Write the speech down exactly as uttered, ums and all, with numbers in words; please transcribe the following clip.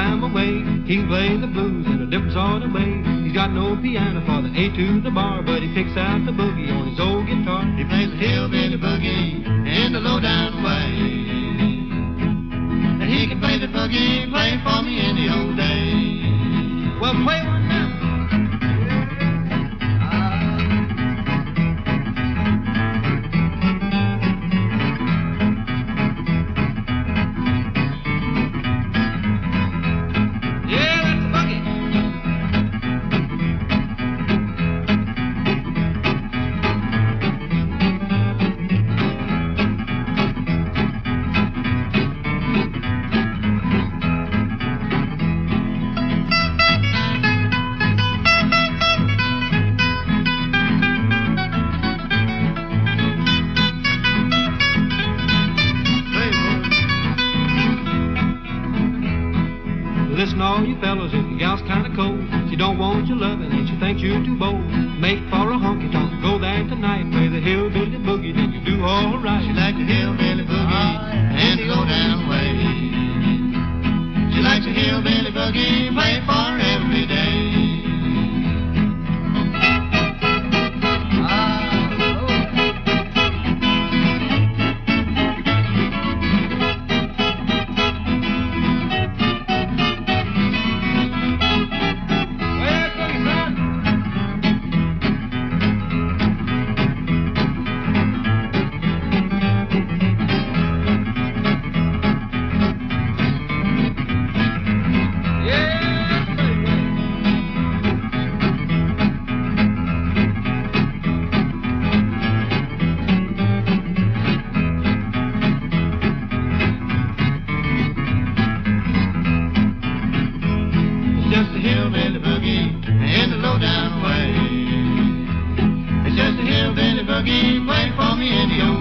time away. He can play the blues in a different sort of way. He's got no piano for the A to the bar, but he picks out the boogie on his old guitar. He plays the hillbilly boogie in the low-down way. And he can play the boogie, play for me in the old days. Well, play one now. Listen, all you fellas, if your gal's kinda cold, she don't want your loving and she thinks you're too bold, make for a honky-tonk, go there tonight, play the hillbilly boogie, then you do all right. She likes the hillbilly boogie and the low-down way. She likes the hillbilly boogie, play for her every day. Just a hillbilly boogie in the low-down way. It's just a hillbilly boogie, play for me in the old